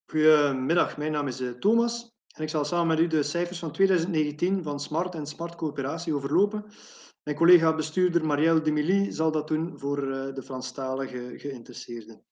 Goedemiddag, mijn naam is Thomas en ik zal samen met u de cijfers van 2019 van Smart en Smart Coöperatie overlopen. Mijn collega-bestuurder Marielle Demilly zal dat doen voor de Franstalige geïnteresseerden.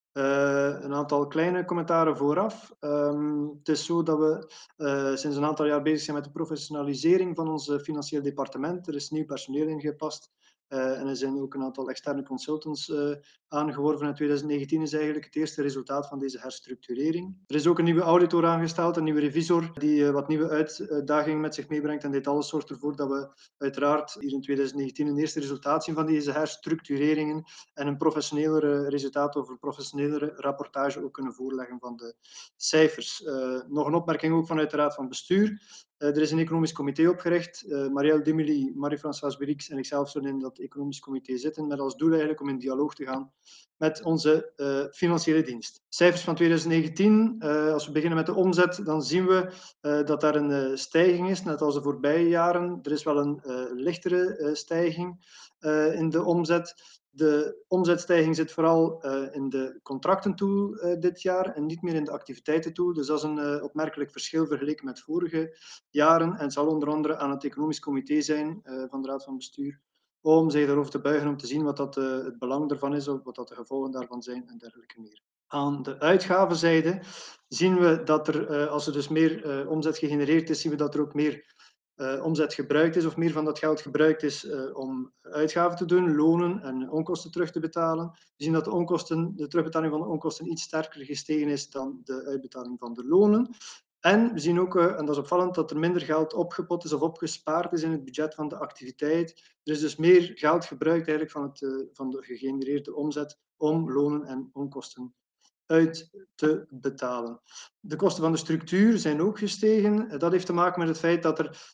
Een aantal kleine commentaren vooraf. Het is zo dat we sinds een aantal jaar bezig zijn met de professionalisering van ons financieel departement. Er is nieuw personeel ingepast. En er zijn ook een aantal externe consultants aangeworven. En 2019 is eigenlijk het eerste resultaat van deze herstructurering. Er is ook een nieuwe auditor aangesteld, een nieuwe revisor, die wat nieuwe uitdagingen met zich meebrengt. En dit alles zorgt ervoor dat we uiteraard hier in 2019 een eerste resultaat zien van deze herstructureringen en een professionelere resultaat of een professionelere rapportage ook kunnen voorleggen van de cijfers. Nog een opmerking ook vanuit de Raad van Bestuur. Er is een economisch comité opgericht. Marielle Demilly, Marie-Françoise Berix en ikzelf zullen in dat economisch comité zitten, met als doel eigenlijk om in dialoog te gaan met onze financiële dienst. Cijfers van 2019, als we beginnen met de omzet, dan zien we dat daar een stijging is, net als de voorbije jaren. Er is wel een lichtere stijging in de omzet. De omzetstijging zit vooral in de contractentool dit jaar en niet meer in de activiteitentool. Dus dat is een opmerkelijk verschil vergeleken met vorige jaren en het zal onder andere aan het economisch comité zijn van de Raad van Bestuur om zich daarover te buigen om te zien wat dat, het belang ervan is, of wat dat de gevolgen daarvan zijn en dergelijke meer. Aan de uitgavenzijde zien we dat er, als er dus meer omzet gegenereerd is, zien we dat er ook meer omzet gebruikt is of meer van dat geld gebruikt is om uitgaven te doen, lonen en onkosten terug te betalen. We zien dat de terugbetaling van de onkosten iets sterker gestegen is dan de uitbetaling van de lonen. En we zien ook, en dat is opvallend, dat er minder geld opgepot is of opgespaard is in het budget van de activiteit. Er is dus meer geld gebruikt eigenlijk van de gegenereerde omzet om lonen en onkosten uit te betalen. De kosten van de structuur zijn ook gestegen. Dat heeft te maken met het feit dat er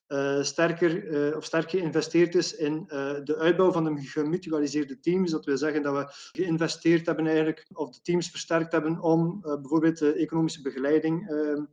sterk geïnvesteerd is in de uitbouw van de gemutualiseerde teams. Dat wil zeggen dat we geïnvesteerd hebben eigenlijk, of de teams versterkt hebben om bijvoorbeeld de economische begeleiding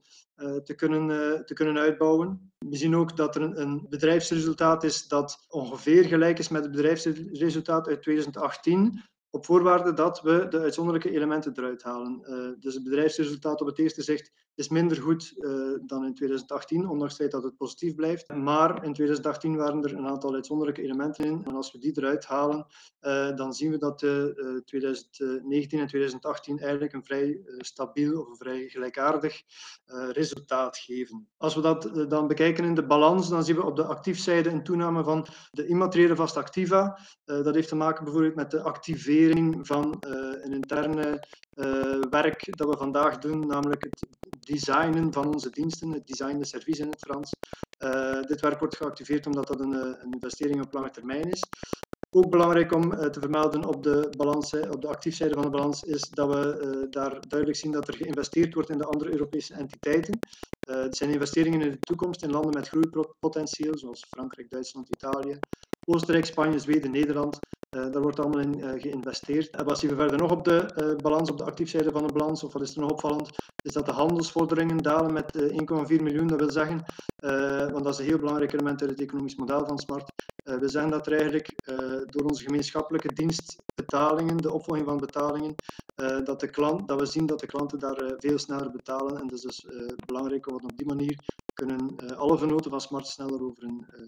te kunnen uitbouwen. We zien ook dat er een bedrijfsresultaat is dat ongeveer gelijk is met het bedrijfsresultaat uit 2018. Op voorwaarde dat we de uitzonderlijke elementen eruit halen. Dus het bedrijfsresultaat op het eerste zicht is minder goed dan in 2018, ondanks het feit dat het positief blijft. Maar in 2018 waren er een aantal uitzonderlijke elementen in. En als we die eruit halen, dan zien we dat 2019 en 2018 eigenlijk een vrij stabiel of een vrij gelijkaardig resultaat geven. Als we dat dan bekijken in de balans, dan zien we op de actiefzijde een toename van de immateriële vaste activa. Dat heeft te maken bijvoorbeeld met de activering van een interne werk dat we vandaag doen, namelijk het designen van onze diensten, het design de service in het Frans. Dit werk wordt geactiveerd omdat dat een investering op lange termijn is. Ook belangrijk om te vermelden op de actiefzijde van de balans is dat we daar duidelijk zien dat er geïnvesteerd wordt in de andere Europese entiteiten. Het zijn investeringen in de toekomst in landen met groeipotentieel, zoals Frankrijk, Duitsland, Italië, Oostenrijk, Spanje, Zweden, Nederland. Daar wordt allemaal in geïnvesteerd. En wat zien we verder nog op de balans, op de actiefzijde van de balans, of wat is er nog opvallend, is dat de handelsvorderingen dalen met 1,4 miljoen. Dat wil zeggen, want dat is een heel belangrijk element uit het economisch model van Smart, we zeggen dat er eigenlijk door onze gemeenschappelijke dienstbetalingen, de opvolging van betalingen, dat we zien dat de klanten daar veel sneller betalen. En dat is dus belangrijk, want op die manier kunnen alle vernoten van Smart sneller over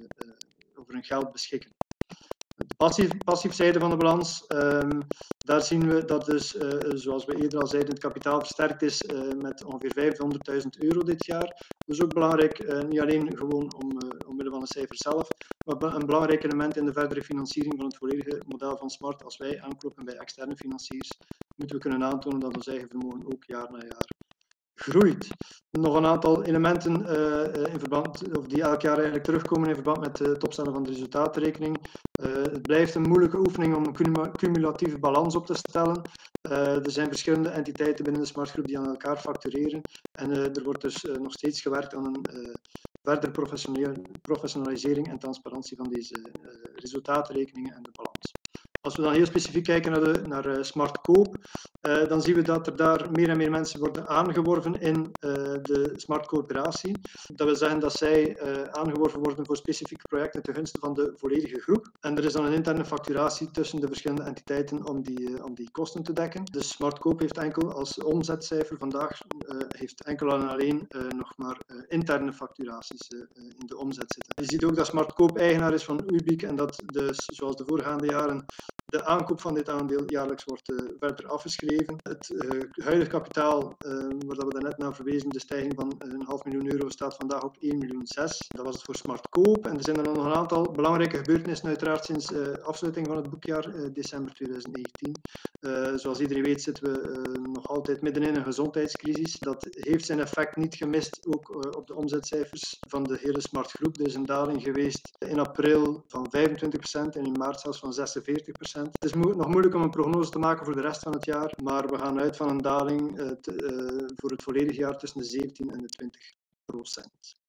hun geld beschikken. De passiefzijde van de balans, daar zien we dat dus, zoals we eerder al zeiden, het kapitaal versterkt is met ongeveer 500.000 euro dit jaar. Dat is ook belangrijk, niet alleen gewoon omwille van de cijfers zelf, maar een belangrijk element in de verdere financiering van het volledige model van Smart. Als wij aankloppen bij externe financiers, moeten we kunnen aantonen dat ons eigen vermogen ook jaar na jaar groeit. Nog een aantal elementen die elk jaar eigenlijk terugkomen in verband met het opstellen van de resultaatrekening. Het blijft een moeilijke oefening om een cumulatieve balans op te stellen. Er zijn verschillende entiteiten binnen de Smartgroep die aan elkaar factureren en er wordt dus nog steeds gewerkt aan een verdere professionalisering en transparantie van deze resultaatrekeningen en de balans. Als we dan heel specifiek kijken naar Smartcoop, dan zien we dat er daar meer en meer mensen worden aangeworven in de Smartcoöperatie. Dat wil zeggen dat zij aangeworven worden voor specifieke projecten ten gunste van de volledige groep. En er is dan een interne facturatie tussen de verschillende entiteiten om die kosten te dekken. Dus Smartcoop heeft enkel als omzetcijfer vandaag heeft enkel en alleen nog maar interne facturaties in de omzet zitten. Je ziet ook dat Smartcoop eigenaar is van Ubique en dat dus, zoals de voorgaande jaren, de aankoop van dit aandeel jaarlijks wordt verder afgeschreven. Het huidig kapitaal, waar we daarnet naar verwezen, de stijging van €500.000 staat vandaag op 1,6 miljoen. Dat was het voor Smartcoop. En er zijn er nog een aantal belangrijke gebeurtenissen, uiteraard sinds afsluiting van het boekjaar, december 2019. Zoals iedereen weet zitten we nog altijd midden in een gezondheidscrisis. Dat heeft zijn effect niet gemist, ook op de omzetcijfers van de hele Smartgroep. Er is een daling geweest in april van 25% en in maart zelfs van 46%. Het is nog moeilijk om een prognose te maken voor de rest van het jaar, maar we gaan uit van een daling voor het volledige jaar tussen de 17 en de 20%.